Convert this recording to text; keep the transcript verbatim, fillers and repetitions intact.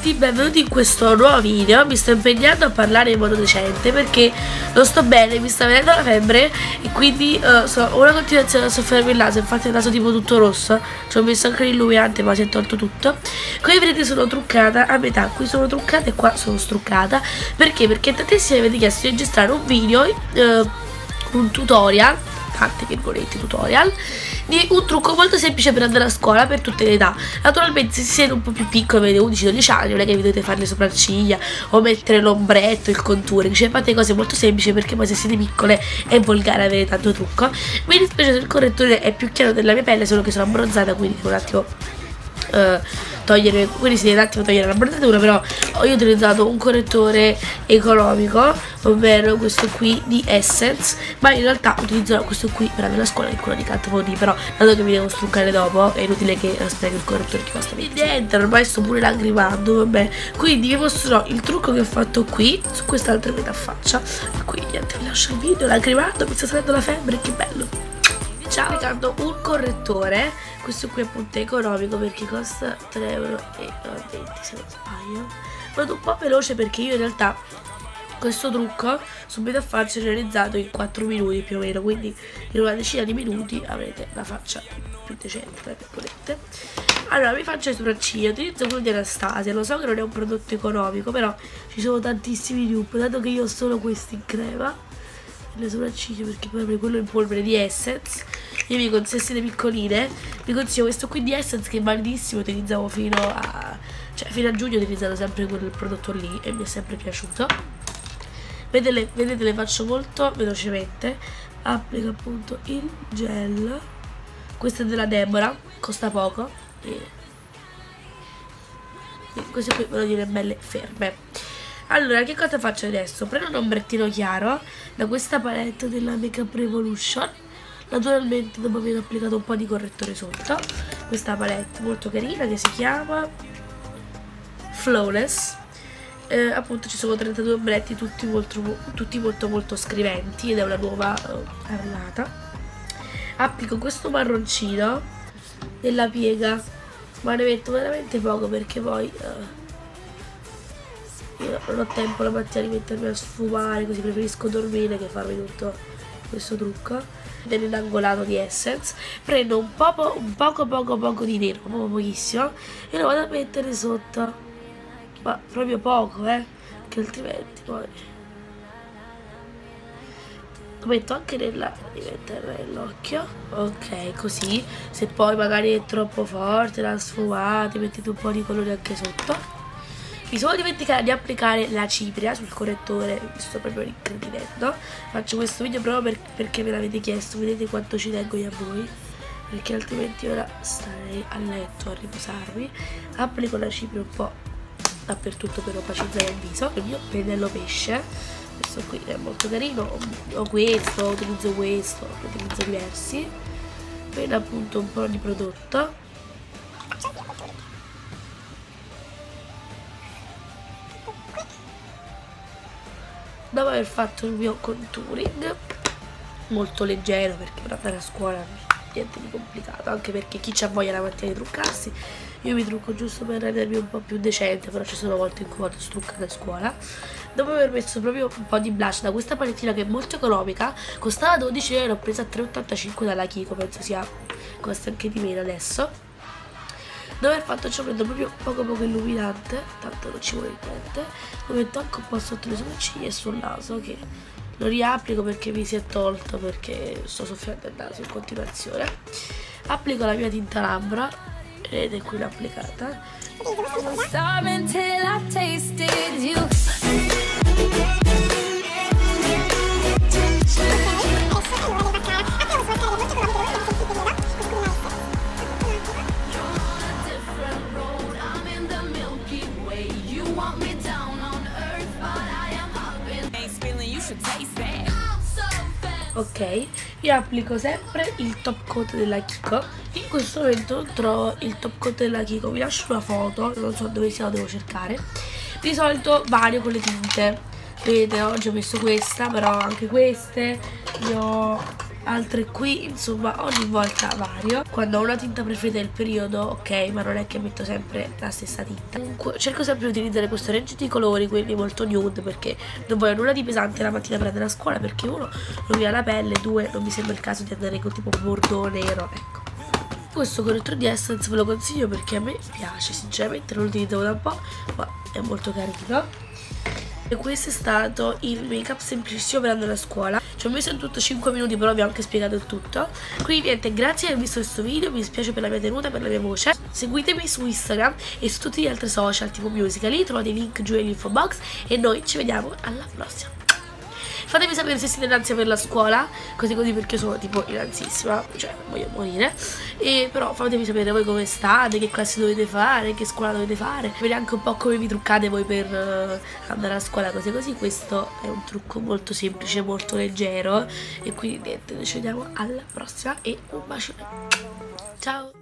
tutti, benvenuti in questo nuovo video. Mi sto impegnando a parlare in modo decente perché non sto bene, mi sta venendo la febbre e quindi uh, so, ho una continuazione a soffermi il naso, infatti il naso tipo tutto rosso, ci ho messo anche l'illuminante ma si è tolto tutto. Come vedete sono truccata a metà, qui sono truccata e qua sono struccata. Perché? Perché tantissimi mi avete chiesto di registrare un video, uh, un tutorial, tante virgolette tutorial, di un trucco molto semplice per andare a scuola per tutte le età. Naturalmente se siete un po' più piccoli, avete undici dodici anni, non è che vi dovete fare le sopracciglia o mettere l'ombretto, il contouring, cioè fate cose molto semplici, perché poi se siete piccole è volgare avere tanto trucco. Mi dispiace se il correttore è più chiaro della mia pelle, solo che sono abbronzata, quindi devo un attimo uh, togliere, quindi si deve un attimo togliere la bronzatura. Però ho io utilizzato un correttore economico, ovvero questo qui di Essence, ma in realtà utilizzerò questo qui per andare a scuola, che è quello di Kat Von D, però dato che mi devo struccare dopo è inutile che spiego il correttore che costa venti. Niente, ormai sto pure lagrimando, vabbè. Quindi vi mostrerò il trucco che ho fatto qui su quest'altra metà faccia. E quindi niente, vi lascio il video lagrimando, mi sta salendo la febbre, che bello. Ciao. Applicando un correttore, questo qui è appunto economico perché costa tre euro e venti se non sbaglio. Vado un po' veloce perché io in realtà questo trucco subito a farci realizzato in quattro minuti più o meno, quindi in una decina di minuti avrete la faccia più decente, tra virgolette. Allora mi faccio le sopracciglia, utilizzo quello di Anastasia, lo so che non è un prodotto economico, però ci sono tantissimi dupe, dato che io ho solo questi in crema le sopracciglia, perché poi avrei quello in polvere di Essence. Io vi consiglio, se siete piccoline, vi consiglio questo qui di Essence che è validissimo, utilizzavo fino a cioè fino a giugno, ho utilizzato sempre quel prodotto lì e mi è sempre piaciuto. Vedete, vedete le faccio molto velocemente. Applico appunto il gel, questo è della Deborah, costa poco e, e queste qui voglio dire belle ferme. Allora, che cosa faccio adesso? Prendo un ombrettino chiaro da questa palette della Makeup Revolution, naturalmente dopo aver applicato un po' di correttore sotto. Questa palette molto carina che si chiama Flawless, eh, appunto ci sono trentadue ombretti tutti molto, tutti molto molto scriventi ed è una nuova uh, arrivata. Applico questo marroncino della piega, ma ne metto veramente poco perché poi uh, io non ho tempo la mattina di mettermi a sfumare, così preferisco dormire che farmi tutto questo trucco. Dell'angolato di Essence prendo un poco un poco poco poco di nero, proprio pochissimo, e lo vado a mettere sotto, ma proprio poco, eh, che altrimenti poi lo metto anche nella di mettere nell'occhio. Ok, così se poi magari è troppo forte, la sfumate, mettete un po' di colore anche sotto. Mi sono dimenticata di applicare la cipria sul correttore, mi sto proprio rincredinendo. Faccio questo video proprio per, perché me l'avete chiesto, vedete quanto ci tengo io a voi, perché altrimenti ora starei a letto a riposarmi. Applico la cipria un po' dappertutto per opacizzare il viso. Il mio pennello pesce, questo qui è molto carino, ho questo, utilizzo questo, utilizzo diversi. Prendo appunto un po' di prodotto. Dopo aver fatto il mio contouring molto leggero, perché per andare a scuola niente di complicato, anche perché chi c'ha voglia la mattina di truccarsi, io mi trucco giusto per rendermi un po' più decente, però ci sono volte in cui vado struccata a scuola. Dopo aver messo proprio un po' di blush da questa palettina che è molto economica, costava dodici euro, l'ho presa a tre e ottantacinque dalla Kiko, penso sia, costa anche di meno adesso. Dopo aver fatto ciò prendo proprio poco poco illuminante, tanto non ci vuole niente, lo metto anche un po' sotto le sopracciglia e sul naso, che lo riapplico perché mi si è tolto, perché sto soffiando il naso in continuazione. Applico la mia tinta labbra, vedete qui l'ho applicata. Ok, io applico sempre il top coat della Kiko. In questo momento non trovo il top coat della Kiko, vi lascio una foto, non so dove sia, lo devo cercare. Di solito vario con le tinte, vedete oggi ho messo questa, però anche queste, io altre qui, insomma ogni volta vario. Quando ho una tinta preferita del periodo, ok, ma non è che metto sempre la stessa tinta. Comunque cerco sempre di utilizzare questo range di colori, quelli molto nude, perché non voglio nulla di pesante la mattina per andare a scuola, perché uno non mi ha la pelle, due non mi sembra il caso di andare con tipo bordeaux nero, ecco. Questo correttore di Essence ve lo consiglio perché a me piace, sinceramente non lo utilizzavo da un po', ma è molto carino. E questo è stato il make up semplicissimo per andare a scuola. Ci ho messo in tutto cinque minuti, però vi ho anche spiegato il tutto. Quindi niente, grazie di aver visto questo video. Mi dispiace per la mia tenuta, per la mia voce. Seguitemi su Instagram e su tutti gli altri social tipo Musical.ly. Trovate i link giù nell'info box. E noi ci vediamo alla prossima. Fatemi sapere se siete in ansia per la scuola, così così, perché sono tipo in ansissima, cioè voglio morire. E però fatemi sapere voi come state, che classi dovete fare, che scuola dovete fare. Vedete anche un po' come vi truccate voi per uh, andare a scuola, così così. Questo è un trucco molto semplice, molto leggero. E quindi niente, noi ci vediamo alla prossima e un bacione. Ciao!